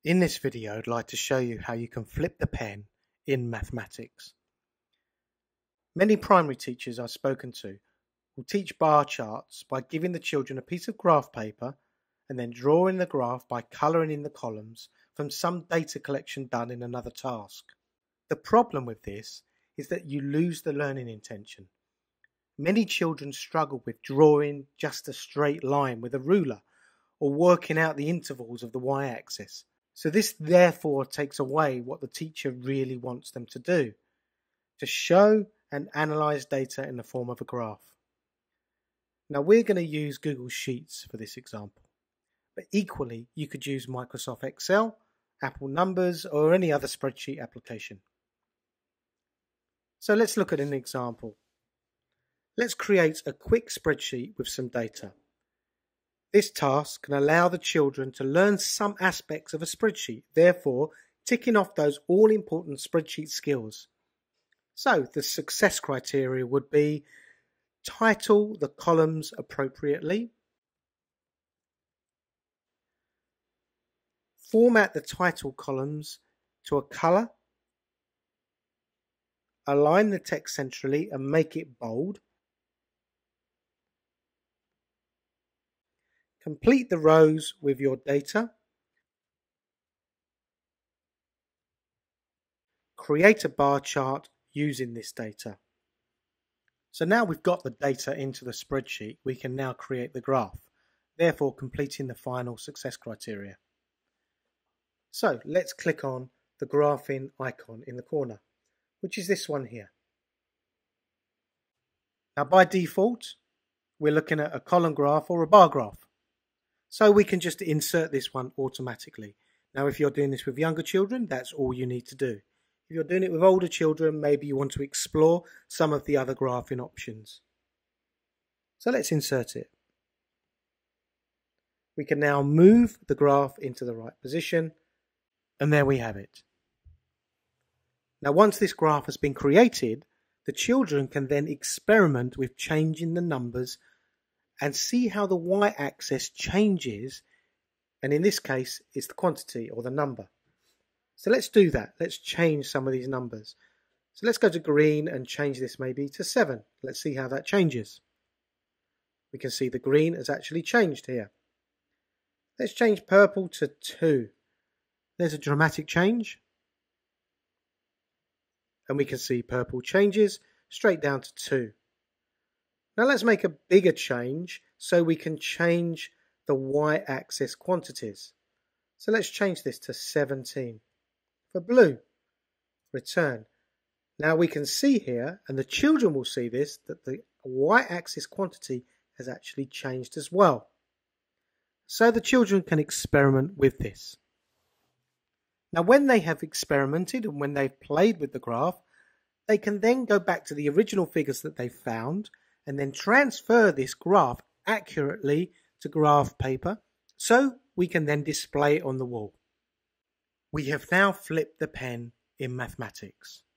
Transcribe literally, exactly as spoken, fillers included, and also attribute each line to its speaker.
Speaker 1: In this video, I'd like to show you how you can flip the pen in mathematics. Many primary teachers I've spoken to will teach bar charts by giving the children a piece of graph paper and then drawing the graph by colouring in the columns from some data collection done in another task. The problem with this is that you lose the learning intention. Many children struggle with drawing just a straight line with a ruler or working out the intervals of the y-axis. So this therefore takes away what the teacher really wants them to do, to show and analyse data in the form of a graph. Now we're going to use Google Sheets for this example, but equally you could use Microsoft Excel, Apple Numbers or any other spreadsheet application. So let's look at an example. Let's create a quick spreadsheet with some data. This task can allow the children to learn some aspects of a spreadsheet, therefore ticking off those all-important spreadsheet skills. So the success criteria would be title the columns appropriately, format the title columns to a colour, align the text centrally and make it bold, complete the rows with your data, create a bar chart using this data. So now we've got the data into the spreadsheet, we can now create the graph, therefore completing the final success criteria. So let's click on the graphing icon in the corner, which is this one here. Now by default, we're looking at a column graph or a bar graph. So we can just insert this one automatically. Now if you're doing this with younger children, that's all you need to do. If you're doing it with older children, maybe you want to explore some of the other graphing options. So let's insert it. We can now move the graph into the right position, and there we have it. Now once this graph has been created, the children can then experiment with changing the numbers and see how the y-axis changes, and in this case it's the quantity or the number. So let's do that. Let's change some of these numbers. So let's go to green and change this maybe to seven. Let's see how that changes. We can see the green has actually changed here. Let's change purple to two. There's a dramatic change. And we can see purple changes straight down to two. Now let's make a bigger change so we can change the y-axis quantities. So let's change this to seventeen. For blue, return. Now we can see here, and the children will see this, that the y-axis quantity has actually changed as well. So the children can experiment with this. Now when they have experimented and when they've played with the graph, they can then go back to the original figures that they found and then transfer this graph accurately to graph paper so we can then display it on the wall. We have now flipped the pen in mathematics.